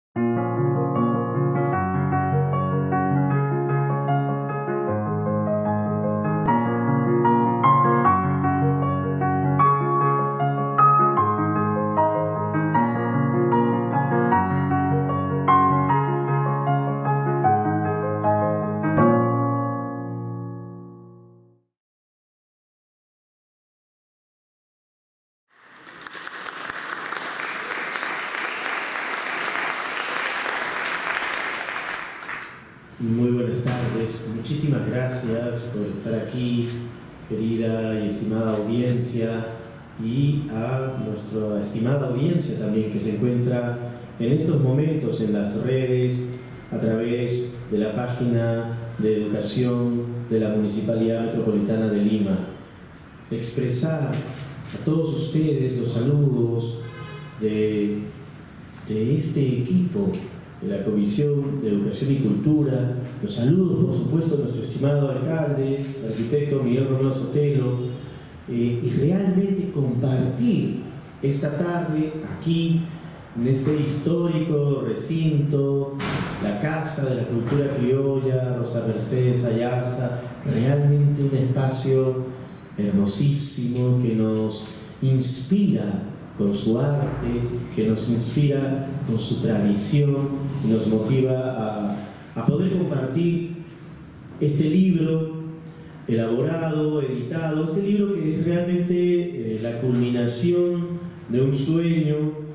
Muy buenas tardes, muchísimas gracias por estar aquí, querida y estimada audiencia, y a nuestra estimada audiencia también que se encuentra en estos momentos en las redes a través de la página de educación de la Municipalidad Metropolitana de Lima. Expresar a todos ustedes los saludos de este equipo de la Comisión de Educación y Cultura, los saludos por supuesto a nuestro estimado alcalde, el arquitecto Miguel Romero Sotelo, y realmente compartir esta tarde aquí en este histórico recinto, la Casa de la Cultura Criolla, Rosa Mercedes Ayarza, realmente un espacio hermosísimo que nos inspira con su arte, que nos inspira con su tradición y nos motiva a poder compartir este libro elaborado, editado, este libro que es realmente la culminación de un sueño,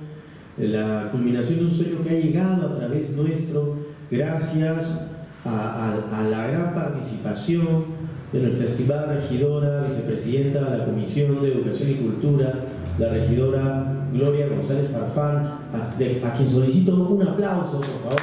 la culminación de un sueño que ha llegado a través nuestro gracias a la gran participación de nuestra estimada regidora, vicepresidenta de la Comisión de Educación y Cultura, la regidora Gloria González Farfán, a quien solicito un aplauso, por favor.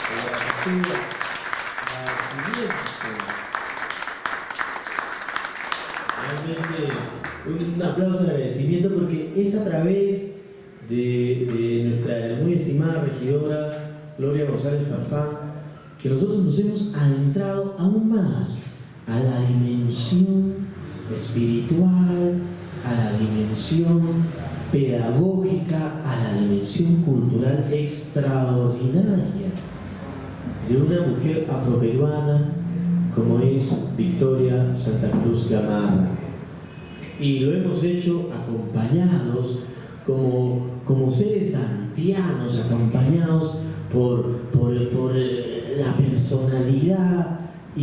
Realmente un aplauso de agradecimiento porque es a través de nuestra muy estimada regidora Gloria González Farfán que nosotros nos hemos adentrado aún más a la dimensión espiritual, a la dimensión pedagógica, a la dimensión cultural extraordinaria de una mujer afroperuana como es Victoria Santa Cruz Gamarra. Y lo hemos hecho acompañados como seres antianos, acompañados por la personalidad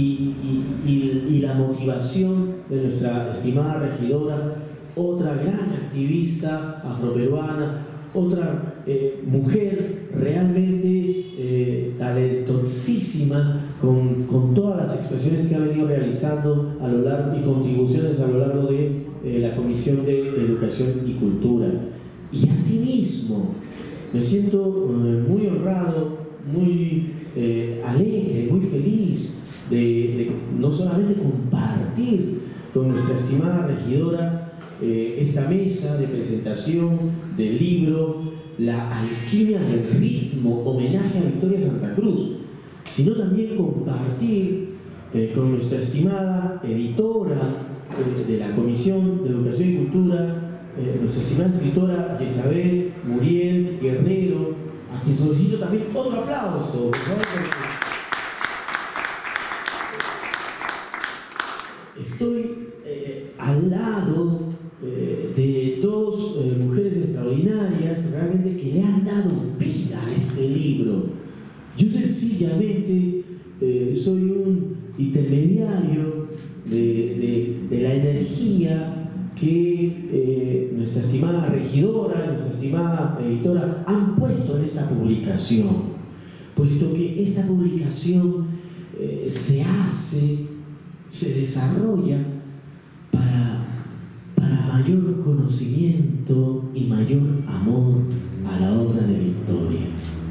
y la motivación de nuestra estimada regidora, otra gran activista afroperuana, otra mujer realmente talentosísima con todas las expresiones que ha venido realizando a lo largo y contribuciones a lo largo de la Comisión de Educación y Cultura. Y asimismo me siento muy honrado, muy alegre, muy feliz de no solamente compartir con nuestra estimada regidora esta mesa de presentación del libro La alquimia del ritmo, homenaje a Victoria Santa Cruz, sino también compartir con nuestra estimada editora de la Comisión de Educación y Cultura, nuestra estimada escritora Yesabel Muriel Guerrero, a quien solicito también otro aplauso, ¿no? Estoy al lado de dos mujeres extraordinarias realmente que le han dado vida a este libro. Yo sencillamente soy un intermediario de la energía que nuestra estimada regidora y nuestra estimada editora han puesto en esta publicación, puesto que esta publicación se desarrolla para mayor conocimiento y mayor amor a la obra de Victoria,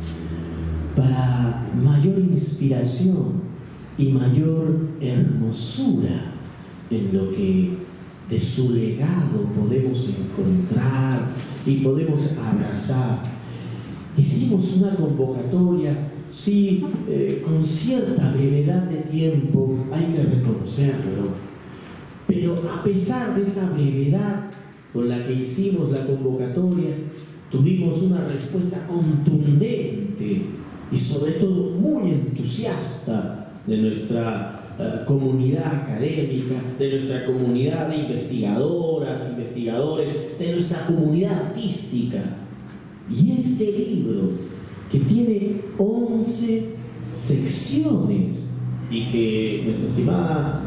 para mayor inspiración y mayor hermosura en lo que de su legado podemos encontrar y podemos abrazar. Hicimos una convocatoria, sí, con cierta brevedad de tiempo, hay que reconocerlo, pero a pesar de esa brevedad con la que hicimos la convocatoria, tuvimos una respuesta contundente y sobre todo muy entusiasta de nuestra comunidad académica, de nuestra comunidad de investigadoras, investigadores, de nuestra comunidad artística. Y este libro, que tiene 11 secciones y que nuestra estimada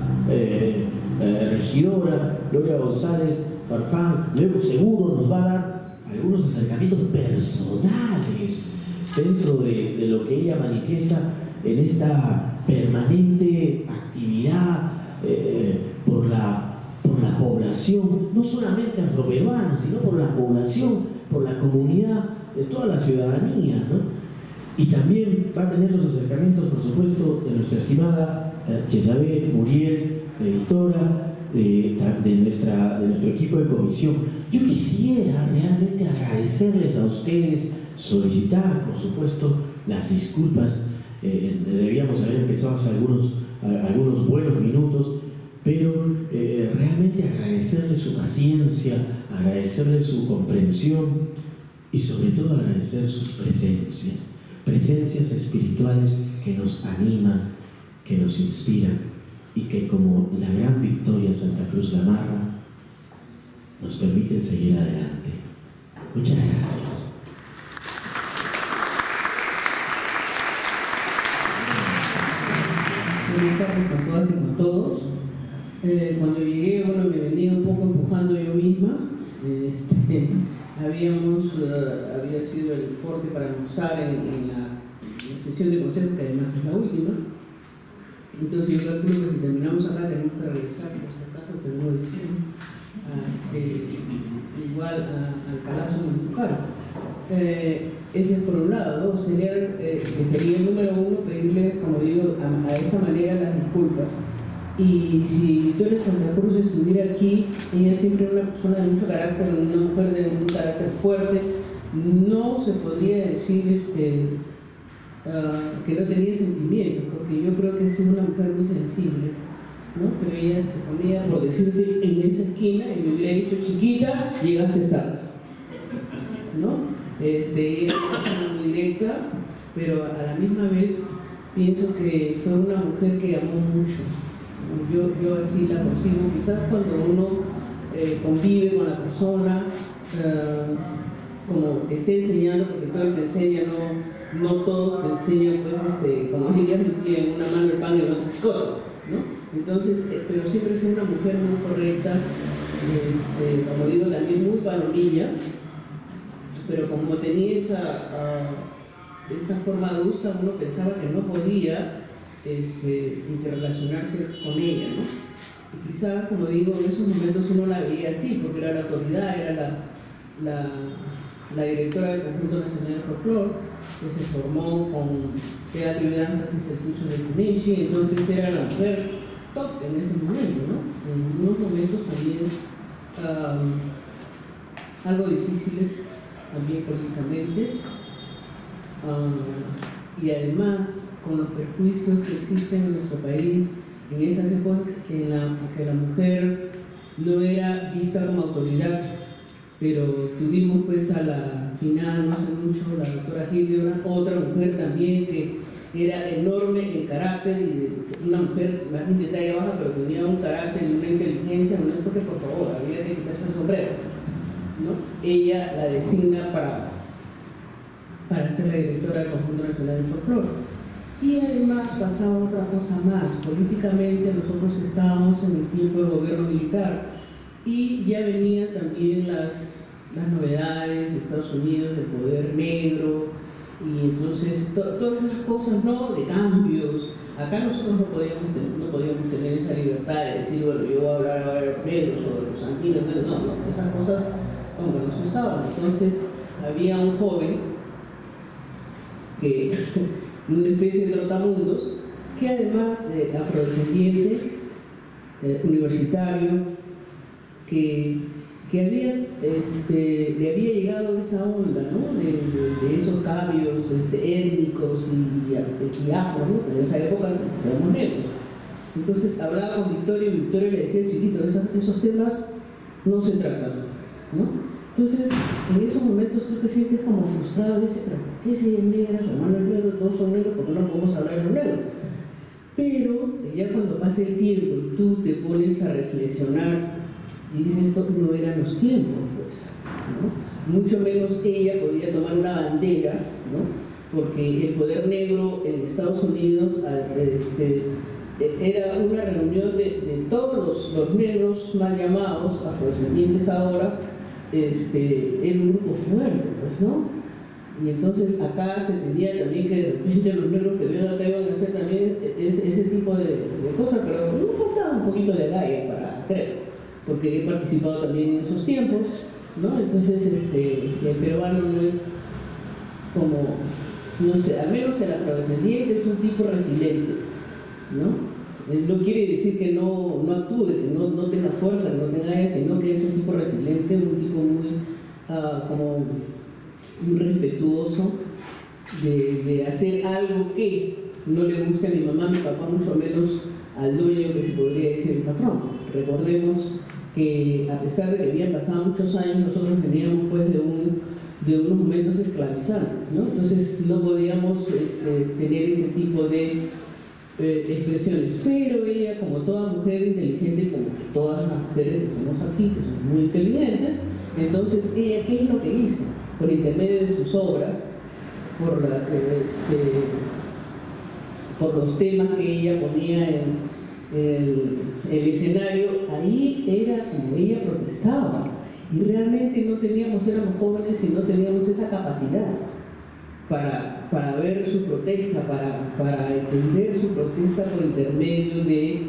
regidora Gloria González Farfán luego seguro nos va a dar algunos acercamientos personales dentro de lo que ella manifiesta en esta permanente actividad por la población, no solamente afroperuana, sino por la población, por la comunidad de toda la ciudadanía, ¿no? Y también va a tener los acercamientos, por supuesto, de nuestra estimada Chezabel Muriel, editora de nuestro equipo de comisión. Yo quisiera realmente agradecerles a ustedes, solicitar, por supuesto, las disculpas. Debíamos haber empezado hace algunos buenos minutos, pero realmente agradecerles su paciencia, agradecerles su comprensión y sobre todo agradecer sus presencias espirituales que nos animan, que nos inspiran y que, como la gran Victoria Santa Cruz Gamarra, nos permiten seguir adelante. Muchas gracias. Buenas tardes con todas y con todos. Cuando llegué, bueno, me venía un poco empujando yo misma. Había sido el corte para almorzar en la sesión de consejo, que además es la última. Entonces yo calculo que si terminamos acá tenemos que regresar, por si acaso tenemos diciendo, igual al Palacio Municipal. Ese es por un lado, ¿no? Sería el número uno, pedirle, como digo, a esta manera las disculpas. Y si Victoria Santa Cruz estuviera aquí, ella siempre es una persona de mucho carácter, una mujer de un carácter fuerte, no se podría decir que no tenía sentimientos, porque yo creo que es una mujer muy sensible, ¿no? Pero ella se ponía, por decirte, en esa esquina y me hubiera dicho: chiquita, llegaste tarde, ¿no? Ella es muy directa, pero a la misma vez pienso que fue una mujer que amó mucho. Yo así la consigo. Quizás cuando uno convive con la persona, como que esté enseñando, porque todo el que enseña, no todos te enseñan, pues, como diría mi tía, en una mano el pan y en otra el chicote, ¿no? Entonces, pero siempre fue una mujer muy correcta, como digo, también muy palomilla, pero como tenía esa forma adulta, uno pensaba que no podía interrelacionarse con ella, ¿no? Y quizás, como digo, en esos momentos uno la veía así, porque era la autoridad, era la directora del Conjunto Nacional de Folclore, que se formó con teatro y danzas y se puso en el Cunechi, entonces era la mujer top en ese momento, ¿no? En unos momentos también algo difíciles, también políticamente, y además con los perjuicios que existen en nuestro país en esas épocas en que la mujer no era vista como autoridad, pero tuvimos pues a la final, no hace mucho, la doctora Hildebrand, otra mujer también que era enorme en carácter, y una mujer más de talla baja, pero tenía un carácter y una inteligencia, un esto que, por favor, había que quitarse el sombrero, ¿no? Ella la designa para ser la directora del Conjunto Nacional del Folclore. Y además pasaba otra cosa más. Políticamente nosotros estábamos en el tiempo del gobierno militar y ya venían también las novedades de Estados Unidos, del poder negro, y entonces todas esas cosas, ¿no?, de cambios. Acá nosotros no podíamos tener esa libertad de decir, bueno, yo voy a hablar ahora de los negros o de los sanguíneos. No, esas cosas como no se usaban. Entonces había un joven que una especie de trotamundos, que además de afrodescendiente, universitario, que le había llegado esa onda, ¿no?, de esos cambios étnicos y afro, ¿no?, en esa época éramos negros. Entonces hablaba con Victoria y Victoria le decía: chiquito, esos temas no se tratan, ¿no? Entonces, en esos momentos tú te sientes como frustrado y dices: ¿pero qué si es negra, su hermano es negro, todos pasa el tiempo y tú te pones a reflexionar y dices, esto no eran los tiempos, pues, ¿no? Mucho menos ella podía tomar una bandera, ¿no? Porque el poder negro en Estados Unidos era una reunión de todos los negros mal llamados, afrodescendientes ahora, era un grupo fuerte, pues, ¿no? Y entonces acá se tenía también que de repente los negros que ven acá iban a hacer también ese tipo de cosas, pero me faltaba un poquito de galla para creo, porque he participado también en esos tiempos, ¿no? Entonces el peruano no es como, no sé, al menos el afrodescendiente es un tipo resiliente, ¿no? No quiere decir que no actúe, que no tenga fuerza, que no tenga eso, sino que es un tipo resiliente, un tipo muy respetuoso de hacer algo que no le guste a mi mamá, a mi papá, mucho menos al dueño, que se podría decir el patrón. Recordemos que a pesar de que habían pasado muchos años, nosotros veníamos pues de unos momentos esclavizantes, ¿no? Entonces no podíamos tener ese tipo de expresiones, pero ella, como toda mujer inteligente, como todas las mujeres que estamos aquí, que son muy inteligentes, entonces ella, ¿qué es lo que hizo? Por intermedio de sus obras, por los temas que ella ponía en el escenario, ahí era como ella protestaba, y realmente no teníamos, éramos jóvenes y no teníamos esa capacidad para ver su protesta, para entender su protesta por intermedio de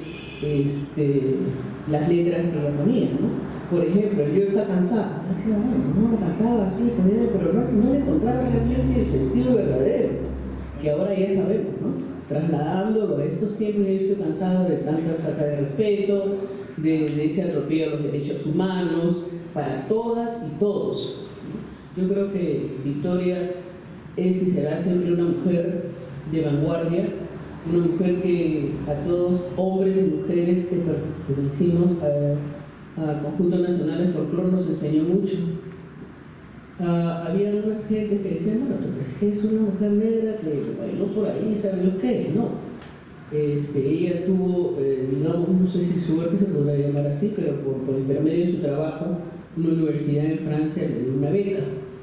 las letras que ella ponía, ¿no? Por ejemplo, yo estaba cansada, decía, bueno, no cantaba así, pero no le encontraba realmente el sentido verdadero, que ahora ya sabemos, ¿no? Trasladándolo a estos tiempos, yo estoy cansado de tanta falta de respeto, de ese atropello a los derechos humanos, para todas y todos. Yo creo que Victoria es y será siempre una mujer de vanguardia, una mujer que a todos, hombres y mujeres que pertenecimos al Conjunto Nacional de Folclore, nos enseñó mucho. Había unas gentes que decían, bueno, es que es una mujer negra que bailó por ahí, ¿sabe lo que? No. Ella tuvo, digamos, no sé si suerte se podrá llamar así, pero por intermedio de su trabajo, una universidad en Francia le dio una beca.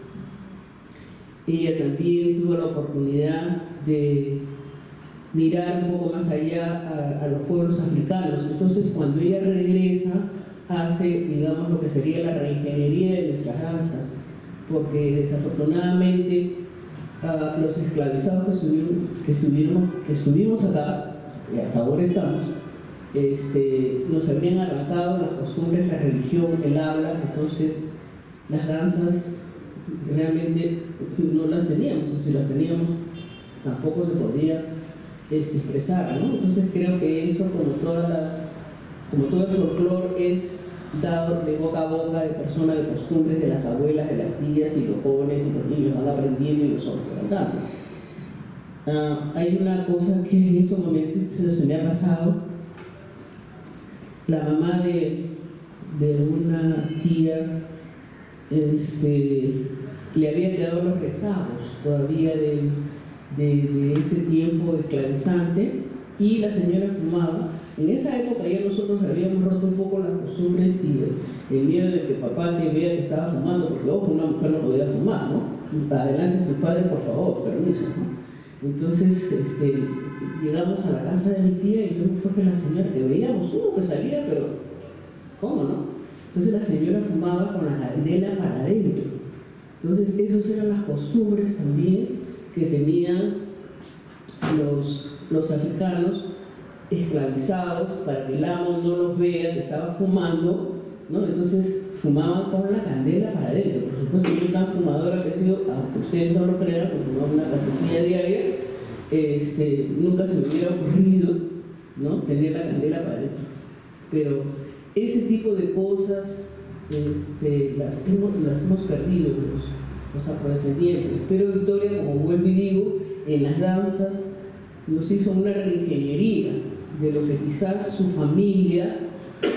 Ella también tuvo la oportunidad de mirar un poco más allá a los pueblos africanos. Entonces, cuando ella regresa, hace, digamos, lo que sería la reingeniería de nuestras danzas, porque desafortunadamente los esclavizados que estuvimos acá, y hasta ahora estamos, nos habrían arrancado las costumbres, la religión, el habla. Entonces las danzas realmente no las teníamos, o si las teníamos tampoco se podía expresar, ¿no? Entonces creo que eso, como todo el folclore, es dado de boca a boca, de personas, de costumbres, de las abuelas, de las tías, y los jóvenes y los niños van aprendiendo y los otros cantando. Hay una cosa que en esos momentos se me ha pasado. La mamá de una tía le había quedado los rezagos todavía de ese tiempo esclavizante, y la señora fumaba. En esa época ya nosotros habíamos roto un poco las costumbres y el miedo de que papá te vea que estaba fumando, porque ojo, una mujer no podía fumar, ¿no? Adelante tu padre, por favor, permiso, ¿no? Entonces llegamos a la casa de mi tía y yo creo que la señora, que veíamos uno que salía, pero ¿cómo no? Entonces la señora fumaba con la candela para adentro. Entonces esas eran las costumbres también que tenían los africanos esclavizados, para que el amo no los vea que estaba fumando, ¿no? Entonces fumaban con la candela para adentro. Por supuesto, yo tan fumadora que he sido, aunque ustedes no lo crean, porque fumaba una cajetilla diaria, nunca se me hubiera ocurrido, ¿no?, tener la candela para adentro. Pero ese tipo de cosas las hemos perdido los afrodescendientes. Pero Victoria, como vuelvo y digo, en las danzas nos hizo una reingeniería de lo que quizás su familia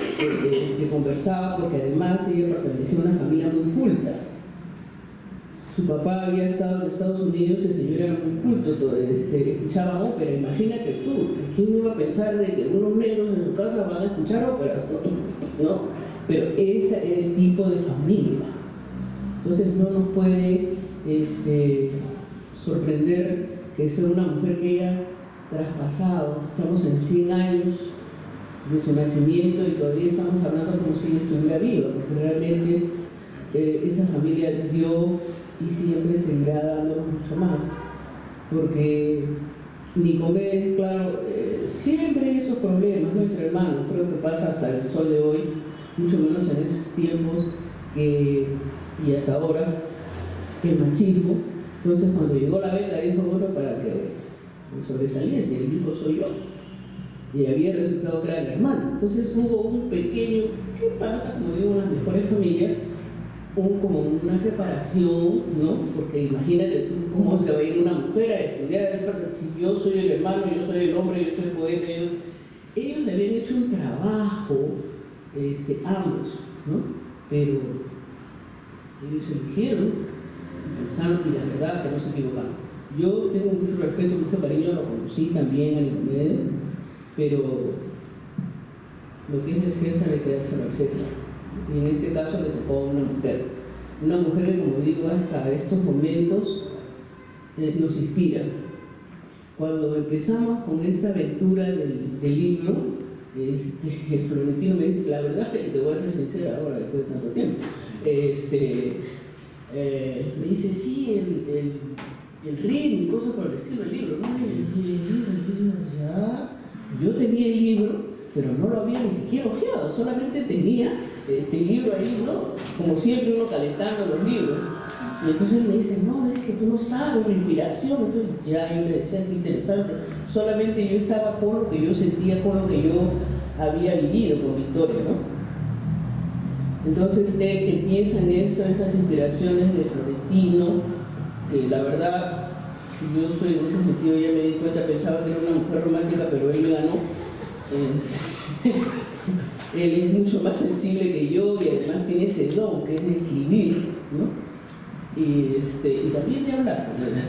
conversaba, porque además ella pertenecía a una familia muy culta. su papá había estado en Estados Unidos, el señor era muy culto, escuchaba ópera. Imagínate tú, ¿quién iba a pensar de que unos negros en su casa van a escuchar óperas? ¿No? Pero ese era el tipo de familia. Entonces no nos puede sorprender que sea una mujer que haya traspasado, estamos en 100 años de su nacimiento y todavía estamos hablando como si ella estuviera viva, porque realmente esa familia dio y siempre seguirá dándonos mucho más, porque Nicomedes, claro, siempre hay esos problemas, ¿no?, entre hermanos. Creo que pasa hasta el sol de hoy, mucho menos en esos tiempos y hasta ahora, el machismo. Entonces cuando llegó la beca dijo, bueno, para que el sobresaliente, el hijo soy yo, y había resultado que era el hermano. Entonces hubo un pequeño, ¿qué pasa? Como digo, en las mejores familias, como una separación, ¿no? Porque imagínate tú cómo se va a ir una mujer a estudiar, si yo soy el hermano, yo soy el hombre, yo soy el poeta. Ellos habían hecho un trabajo, ambos, ¿no? Pero ellos eligieron, pensaron, y la verdad que no se equivocaron. Yo tengo mucho respeto, mucho cariño, lo conocí también a Nicomedes, pero lo que es de César hay que dárselo al César. Y en este caso le tocó a una mujer que, como digo, hasta estos momentos nos inspira. Cuando empezamos con esta aventura del libro, Florentino me dice, la verdad que te voy a ser sincera ahora después de tanto tiempo, me dice, sí, el ritmo y cosas por el estilo del libro, ¿no? Ya, yo tenía el libro, pero no lo había ni siquiera hojeado, solamente tenía este libro ahí, ¿no? Como siempre uno calentando los libros. Y entonces me dice, no, es que tú no sabes la inspiración. Entonces, ya yo le decía, qué interesante. Solamente yo estaba con lo que yo sentía, con lo que yo había vivido con Victoria, ¿no? Entonces empiezan esas inspiraciones de Florentino, que la verdad, yo soy en ese sentido, ya me di cuenta, pensaba que era una mujer romántica, pero él me ganó. Él es mucho más sensible que yo y además tiene ese don que es de escribir, ¿no? Y también de hablar.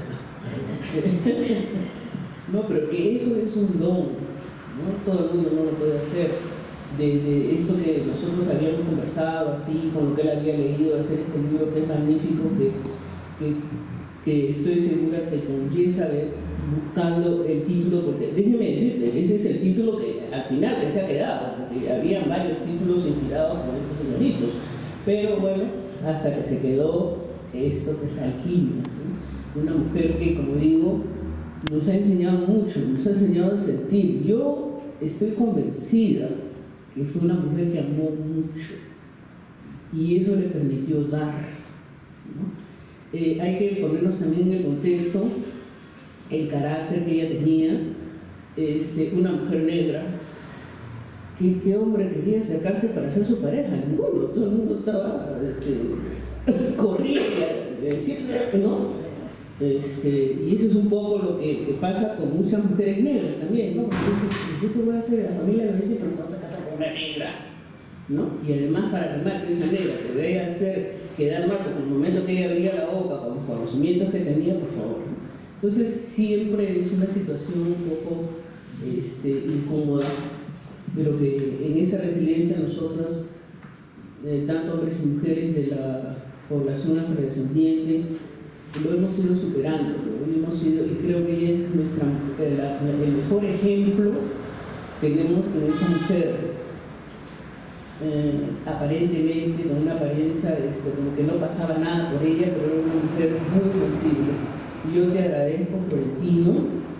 No, pero que eso es un don, ¿no? Todo el mundo no lo puede hacer. De esto que nosotros habíamos conversado así, con lo que él había leído, hacer este libro que es magnífico, que estoy segura que con Jezabel, buscando el título, porque déjeme decirte, ese es el título que al final que se ha quedado, porque había varios títulos inspirados por estos señoritos, pero bueno, hasta que se quedó esto que es la alquimia, ¿no? Una mujer que, como digo, nos ha enseñado mucho, nos ha enseñado a sentir. Yo estoy convencida que fue una mujer que amó mucho y eso le permitió dar, ¿no? Hay que ponernos también en el contexto el carácter que ella tenía, una mujer negra. ¿Qué hombre quería acercarse para ser su pareja? Ninguno, todo el mundo estaba corriendo a decir, ¿no? Y eso es un poco lo que pasa con muchas mujeres negras también, ¿no? Porque dicen, ¿yo qué voy a hacer? La familia me dice, pero te vas a casar con una negra, ¿no? Y además, para remar que esa negra te vaya a hacer quedar mal, porque en el momento que ella abría la boca con los conocimientos que tenía, por favor, ¿no? Entonces siempre es una situación un poco incómoda, pero que en esa resiliencia nosotros, tanto hombres y mujeres de la población afrodescendiente, lo hemos ido superando, y creo que ella es el mejor ejemplo que tenemos en esta mujer, aparentemente con una apariencia como que no pasaba nada por ella, pero era una mujer muy sensible. Yo te agradezco, Florentino,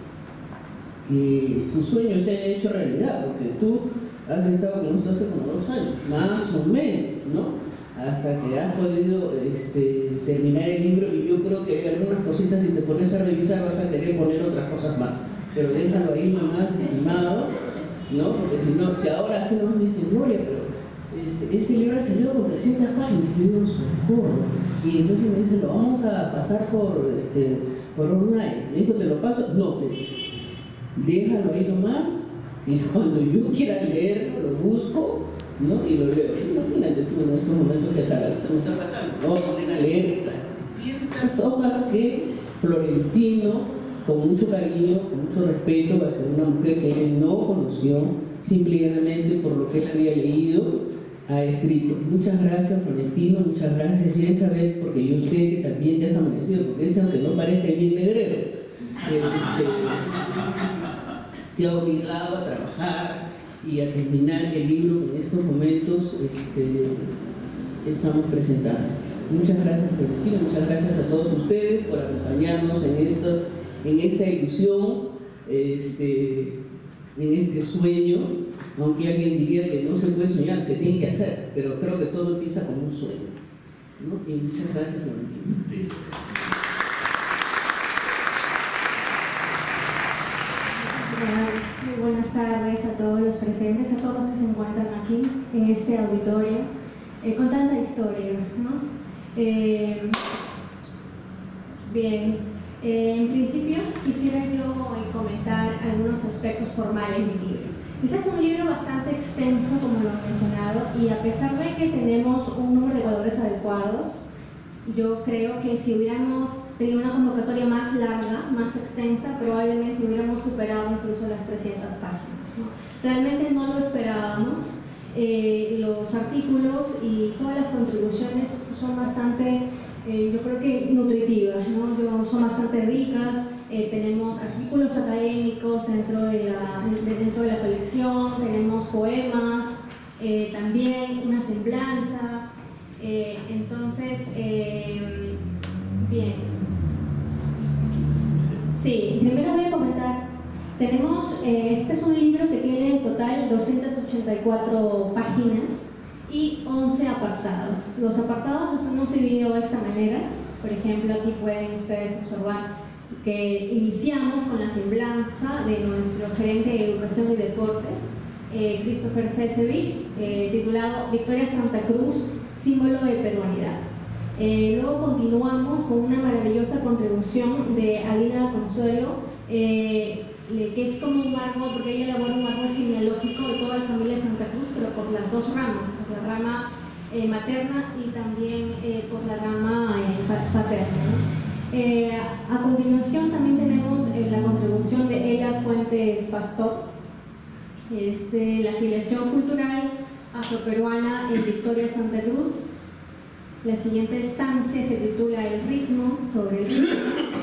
que tus sueños se hayan hecho realidad, porque tú has estado con nosotros hace como 2 años, más o menos, ¿no? Hasta que has podido terminar el libro, y yo creo que hay algunas cositas, si te pones a revisar vas a querer poner otras cosas más, pero déjalo ahí nomás, estimado, ¿no? Porque si ahora hacemos mi Gloria, pero este libro ha salido con 300 páginas, yo digo, socorro, y entonces me dice, lo vamos a pasar por online. Me dijo, ¿te lo paso? No, déjalo ahí nomás, y cuando yo quiera leerlo, lo busco, ¿no? Y lo leo. Imagínate tú en estos momentos que me está faltando, no voy a poner a leer, 300 hojas que Florentino, con mucho cariño, con mucho respeto hacia una mujer que él no conoció, simplemente por lo que él había leído, ha escrito. Muchas gracias, Florentino, muchas gracias, Elizabeth, porque yo sé que también te has amanecido, porque aunque no parezca bien negrero, te ha obligado a trabajar y a terminar el libro que en estos momentos estamos presentando. Muchas gracias, Florentino, muchas gracias a todos ustedes por acompañarnos en esta ilusión, en este sueño, aunque alguien diría que no se puede soñar, se tiene que hacer, pero creo que todo empieza con un sueño, ¿no? Y muchas gracias, Florentino. Muy buenas tardes a todos los presentes, a todos los que se encuentran aquí en este auditorio, con tanta historia, ¿no? Bien, en principio quisiera yo comentar algunos aspectos formales del libro. Este es un libro bastante extenso, como lo he mencionado, y a pesar de que tenemos un número de valores adecuados, yo creo que si hubiéramos tenido una convocatoria más larga, más extensa, probablemente hubiéramos superado incluso las 300 páginas, ¿no? Realmente no lo esperábamos. Los artículos y todas las contribuciones son bastante, yo creo que nutritivas, ¿no? Son bastante ricas. Tenemos artículos académicos dentro de la colección, tenemos poemas, también una semblanza. Entonces, bien. Sí, primero voy a comentar. Tenemos, este es un libro que tiene en total 284 páginas y 11 apartados. Los apartados los hemos dividido de esta manera. Por ejemplo, aquí pueden ustedes observar que iniciamos con la semblanza de nuestro gerente de Educación y Deportes, Christopher Cesevich, titulado Victoria Santa Cruz, símbolo de peruanidad. Luego continuamos con una maravillosa contribución de Alina Consuelo, que es como un árbol, porque ella elabora un árbol genealógico de toda la familia de Santa Cruz, pero por las dos ramas, por la rama materna y también por la rama paterna, ¿no? A continuación también tenemos la contribución de Ella Fuentes Pastor, que es la afiliación cultural afroperuana en Victoria Santa Cruz. La siguiente estancia se titula El ritmo, sobre el ritmo.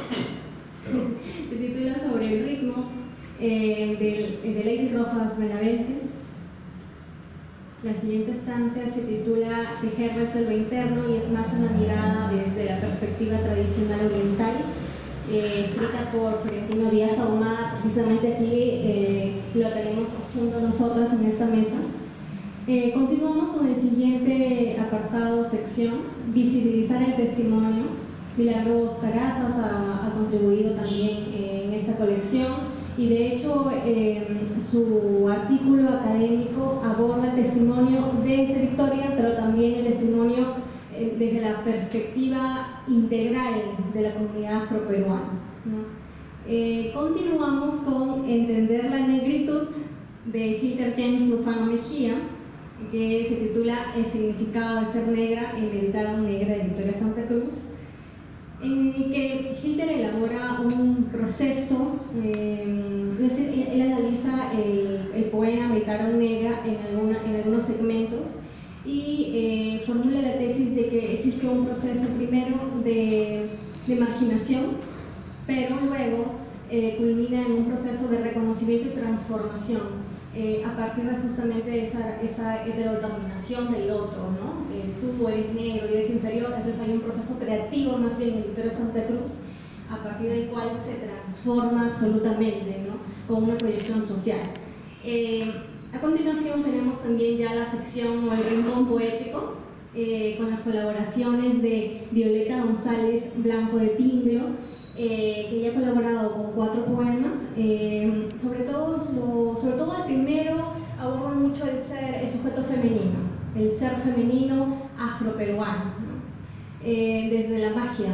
Se titula Sobre el ritmo, de Lady Rojas Benavente. La siguiente estancia se titula Tejer Reserva Interno y es más una mirada desde la perspectiva tradicional oriental, escrita por Florentino Díaz Ahumada. Precisamente aquí lo tenemos junto a nosotras en esta mesa. Continuamos con el siguiente apartado, sección, visibilizar el testimonio. Milagros Carazas ha contribuido también en esta colección y de hecho su artículo académico aborda el testimonio desde Victoria, pero también el testimonio desde la perspectiva integral de la comunidad afroperuana, ¿no? Continuamos con Entender la negritud de Hilter James Lozano Mejía, que se titula El significado de ser negra en Meditaron Negra de Victoria Santa Cruz, en el que Hilter elabora un proceso, es decir, él analiza el poema Meditaron Negra en algunos segmentos y formula la tesis de que existe un proceso primero de marginación, pero luego culmina en un proceso de reconocimiento y transformación. A partir de justamente esa heterodominación del otro, ¿no? Tú eres negro y eres inferior, entonces hay un proceso creativo más bien en Victoria Santa Cruz, a partir del cual se transforma absolutamente, ¿no? Con una proyección social. A continuación tenemos también ya la sección o el rincón poético, con las colaboraciones de Violeta González Blanco de Pinglo, que ya ha colaborado con 4 poemas, sobre todo el primero aborda mucho el sujeto femenino, el ser femenino afroperuano, ¿no? Desde la magia.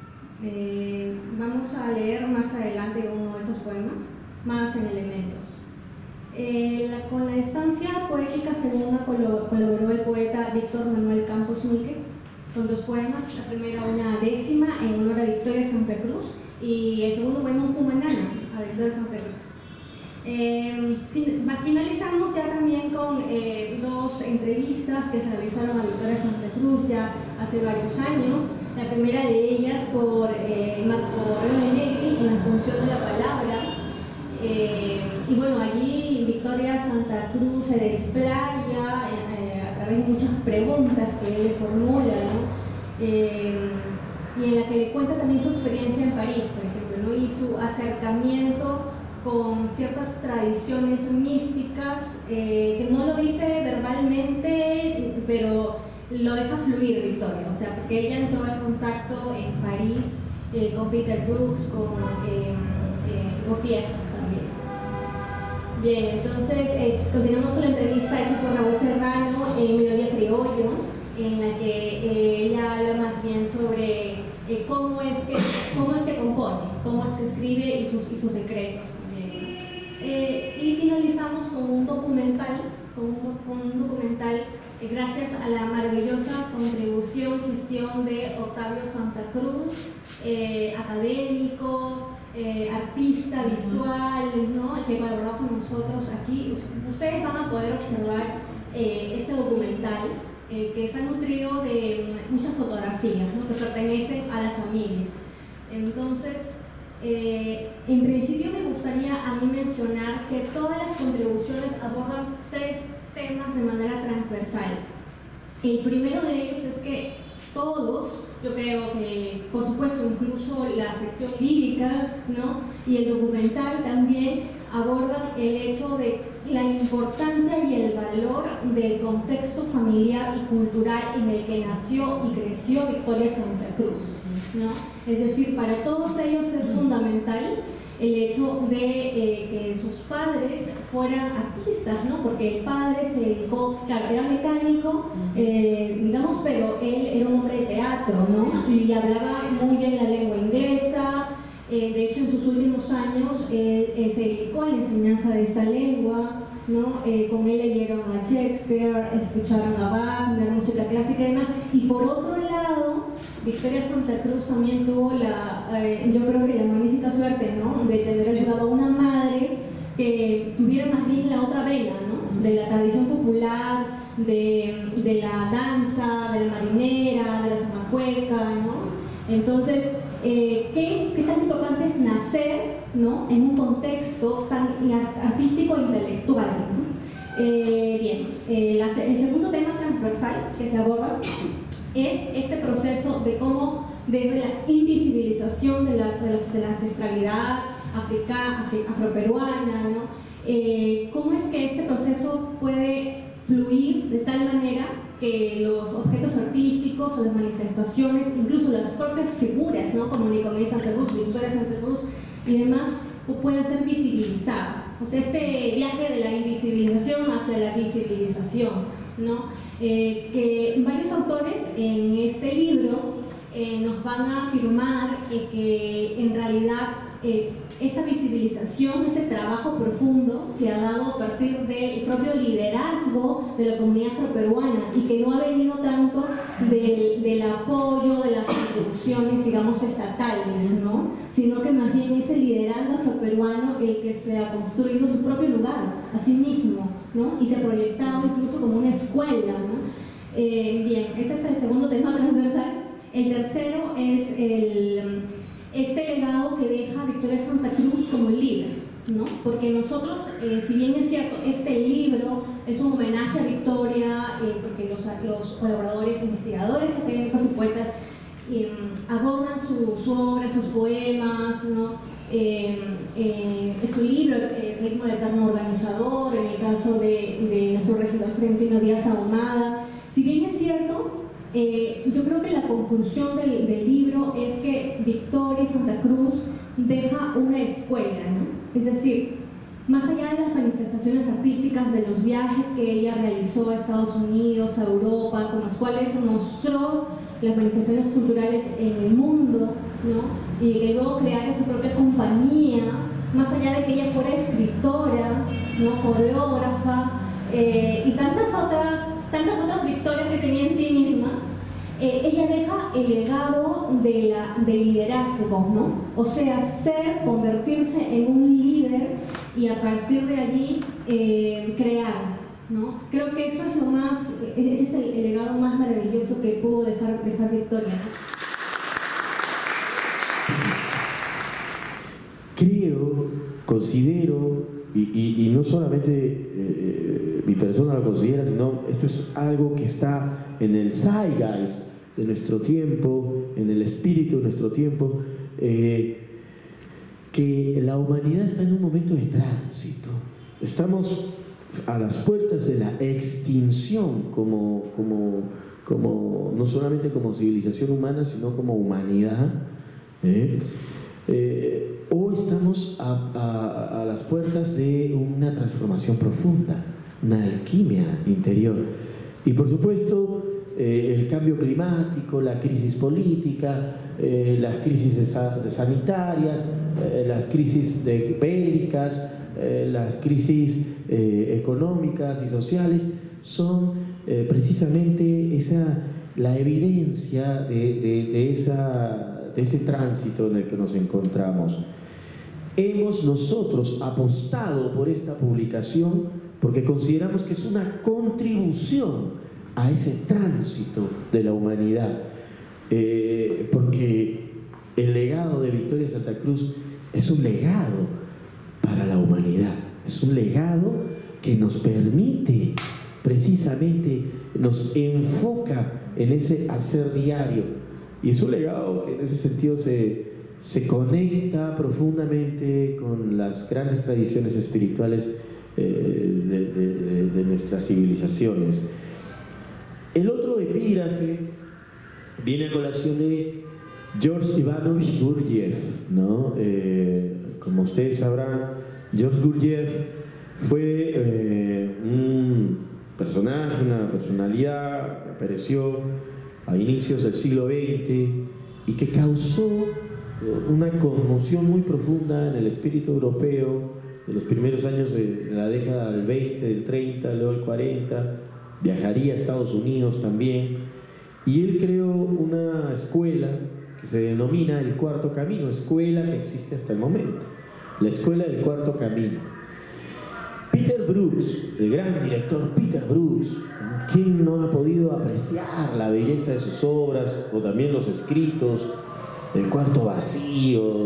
Vamos a leer más adelante uno de estos poemas, más en elementos. Con la estancia poética segunda colaboró el poeta Víctor Manuel Campos Mique, Son 2 poemas, la primera una décima en honor a Victoria Santa Cruz y el segundo poema un Cumanana a Victoria Santa Cruz. Finalizamos ya también con 2 entrevistas que se realizaron a Victoria Santa Cruz ya hace varios años. La primera de ellas por Marco Negri en la función de la palabra. Y bueno, allí Victoria Santa Cruz se desplaya a través de muchas preguntas que él le formula, ¿no? Y en la que le cuenta también su experiencia en París, por ejemplo, ¿no? Y su acercamiento con ciertas tradiciones místicas, que no lo dice verbalmente, pero lo deja fluir Victoria, o sea, porque ella entró en contacto en París con Peter Brooks, con Ropief también. Bien, entonces continuamos con la entrevista hecha por Raúl Serrano en Melodía Criollo, en la que ella habla más bien sobre cómo es que compone, cómo es que escribe y sus secretos. Y finalizamos con un documental, gracias a la maravillosa contribución y gestión de Octavio Santa Cruz, académico, artista visual, ¿no? Que colaboró con nosotros aquí. Ustedes van a poder observar este documental que está nutrido de muchas fotografías, ¿no? Que pertenecen a la familia. Entonces, en principio me gustaría a mí mencionar que todas las contribuciones abordan 3 temas de manera transversal. El primero de ellos es que todos, yo creo que por supuesto incluso la sección lírica, ¿no? Y el documental también abordan el hecho de la importancia y el valor del contexto familiar y cultural en el que nació y creció Victoria Santa Cruz, ¿no? Es decir, para todos ellos es fundamental el hecho de que sus padres fueran artistas, ¿no? Porque el padre se dedicó, claro, era mecánico, digamos, pero él era un hombre de teatro, ¿no? Y hablaba muy bien la lengua inglesa. De hecho, en sus últimos años se dedicó a la enseñanza de esta lengua, ¿no? Con él leyeron a Shakespeare, escucharon a Wagner, música clásica y demás. Y por otro lado, Victoria Santa Cruz también tuvo yo creo que la magnífica suerte, ¿no? De tener ayudado a una madre que tuviera más bien la otra vena, ¿no? De la tradición popular, de la danza, de la marinera, de la zamacueca, ¿no? Entonces, ¿qué tan importante es nacer, ¿no? En un contexto tan artístico e intelectual, ¿no? Bien, el segundo tema transversal que se aborda es este proceso de cómo desde la invisibilización de la ancestralidad afroperuana, ¿no? Cómo es que este proceso puede fluir de tal manera que los objetos artísticos o las manifestaciones, incluso las propias figuras, ¿no? Como Nicolás Santa Cruz, Victoria Santa Cruz y demás, puedan ser visibilizadas. O sea, este viaje de la invisibilización hacia la visibilización, ¿no? Que varios autores en este libro nos van a afirmar que en realidad esa visibilización, ese trabajo profundo se ha dado a partir del propio liderazgo de la comunidad afroperuana y que no ha venido tanto del apoyo de las contribuciones, digamos, estatales, ¿no? Sino que más bien es el liderazgo afroperuano el que se ha construido su propio lugar a sí mismo, ¿no? Y se ha proyectado incluso como una escuela, ¿no? Bien, ese es el segundo tema transversal. El tercero es este legado que deja Victoria Santa Cruz como líder, ¿no? Porque nosotros, si bien es cierto, este libro es un homenaje a Victoria, porque los colaboradores, investigadores, académicos y poetas abordan su obra, sus poemas, ¿no? Su libro, Ritmo de Eterno Organizador, en el caso de nuestro regidor Florentino Díaz Ahumada. Si bien es cierto, yo creo que la conclusión del libro es que Victoria Santa Cruz deja una escuela, ¿no? Es decir, más allá de las manifestaciones artísticas, de los viajes que ella realizó a Estados Unidos, a Europa, con los cuales mostró las manifestaciones culturales en el mundo, ¿no? Y que luego creara su propia compañía, más allá de que ella fuera escritora, ¿no? Coreógrafa, y tantas otras victorias que tenía en sí misma, ella deja el legado de liderazgo, ¿no? O sea, convertirse en un líder y a partir de allí crear, ¿no? Creo que eso es ese es el legado más maravilloso que pudo dejar Victoria. Creo, considero, y no solamente mi persona lo considera, sino esto es algo que está en el zeitgeist de nuestro tiempo, en el espíritu de nuestro tiempo, que la humanidad está en un momento de tránsito. Estamos a las puertas de la extinción no solamente como civilización humana, sino como humanidad. O estamos a las puertas de una transformación profunda, una alquimia interior. Y por supuesto, el cambio climático, la crisis política, las crisis sanitarias, las crisis bélicas, las crisis económicas y sociales son precisamente la evidencia de ese tránsito en el que nos encontramos. Hemos nosotros apostado por esta publicación porque consideramos que es una contribución a ese tránsito de la humanidad, porque el legado de Victoria Santa Cruz es un legado para la humanidad, es un legado que nos permite, precisamente nos enfoca en ese hacer diario, y es un legado que en ese sentido se conecta profundamente con las grandes tradiciones espirituales de nuestras civilizaciones. El otro epígrafe viene a colación de George Ivanovich Gurdjieff, ¿no? Como ustedes sabrán, George Gurdjieff fue un personaje, una personalidad que apareció a inicios del siglo XX y que causó una conmoción muy profunda en el espíritu europeo de los primeros años de la década del 20, del 30, luego del 40. Viajaría a Estados Unidos también, y él creó una escuela que se denomina el Cuarto Camino, escuela que existe hasta el momento, la Escuela del Cuarto Camino. Peter Brooks, el gran director Peter Brooks, ¿quién no ha podido apreciar la belleza de sus obras, o también los escritos, el cuarto vacío,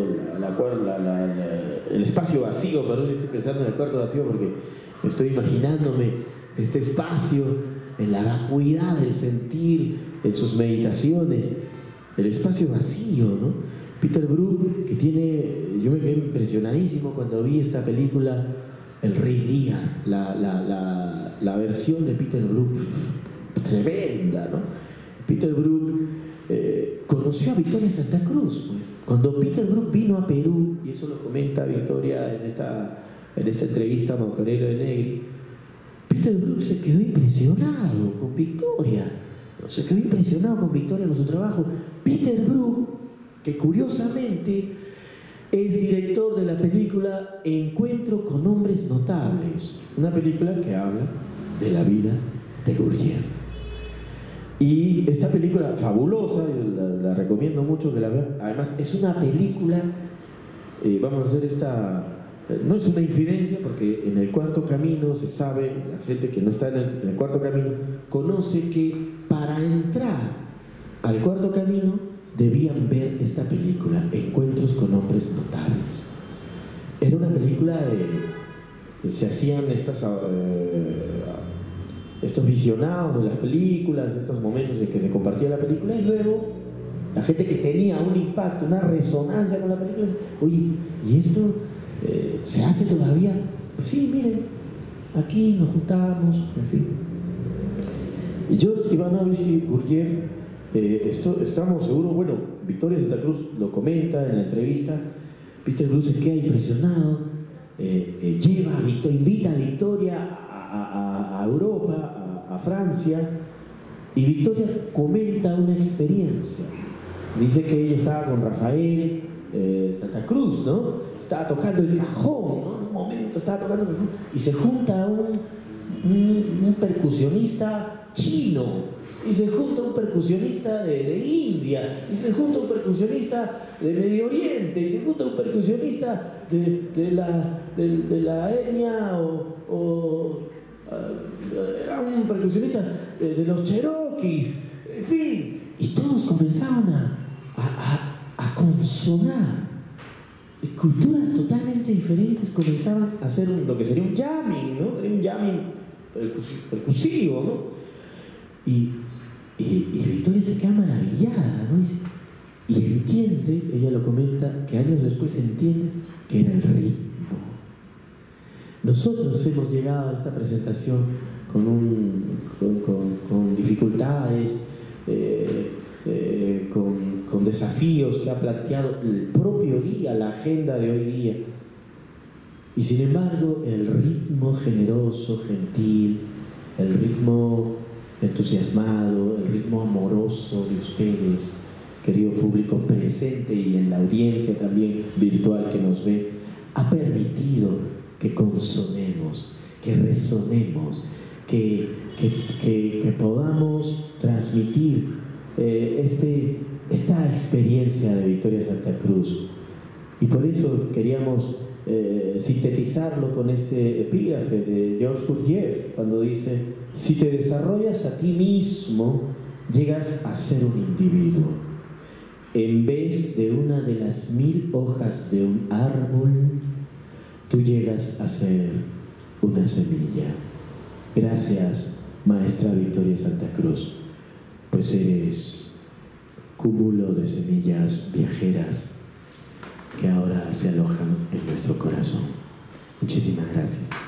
el espacio vacío? Perdón, estoy pensando en el cuarto vacío porque estoy imaginándome este espacio en la vacuidad del sentir, en sus meditaciones, el espacio vacío, ¿no? Peter Brook, yo me quedé impresionadísimo cuando vi esta película El Rey Lear, la versión de Peter Brook, tremenda, ¿no? Peter Brook conoció a Victoria Santa Cruz, pues. Cuando Peter Brook vino a Perú, y eso lo comenta Victoria en esta entrevista a Macarena de Negri, Peter Brook se quedó impresionado con Victoria, con su trabajo. Peter Brook, que curiosamente es director de la película Encuentro con hombres notables, una película que habla de la vida de Gurdjieff. Y esta película fabulosa, la recomiendo mucho que la vean. Además es una película, vamos a hacer no es una infidencia, porque en el Cuarto Camino se sabe, la gente que no está en el Cuarto Camino conoce que para entrar al Cuarto Camino debían ver esta película, Encuentros con hombres notables. Era una película se hacían estos visionados de las películas, estos momentos en que se compartía la película, y luego la gente que tenía un impacto, una resonancia con la película, oye, ¿y esto se hace todavía? Pues sí, miren, aquí nos juntamos, en fin. Y George Ivanovich Gurdjieff, estamos seguros, bueno, Victoria Santa Cruz lo comenta en la entrevista, Peter Brook se queda impresionado, invita a Victoria a Europa, a Francia, y Victoria comenta una experiencia. Dice que ella estaba con Rafael Santa Cruz, ¿no? Estaba tocando el cajón, ¿no? En un momento estaba tocando el cajón y se junta un percusionista chino y se junta un percusionista de India, y se junta un percusionista de Medio Oriente, y se junta un percusionista de la etnia un percusionista de los cherokees, en fin, y todos comenzaban a consonar. Culturas totalmente diferentes comenzaban a hacer lo que sería un jamming, ¿no? Un jamming percusivo, ¿no? Y Victoria se queda maravillada, ¿no? Y entiende, ella lo comenta, que años después entiende que era el ritmo. Nosotros hemos llegado a esta presentación con dificultades, con desafíos que ha planteado el propio día, la agenda de hoy día. Y sin embargo, el ritmo generoso, gentil, el ritmo entusiasmado, el ritmo amoroso de ustedes, querido público presente y en la audiencia también virtual que nos ve, ha permitido que consonemos, que resonemos, que podamos transmitir esta experiencia de Victoria Santa Cruz. Y por eso queríamos sintetizarlo con este epígrafe de George Gurdjieff, cuando dice: si te desarrollas a ti mismo, llegas a ser un individuo. En vez de una de las 1000 hojas de un árbol, tú llegas a ser una semilla. Gracias, maestra Victoria Santa Cruz, pues eres cúmulo de semillas viajeras que ahora se alojan en nuestro corazón. Muchísimas gracias.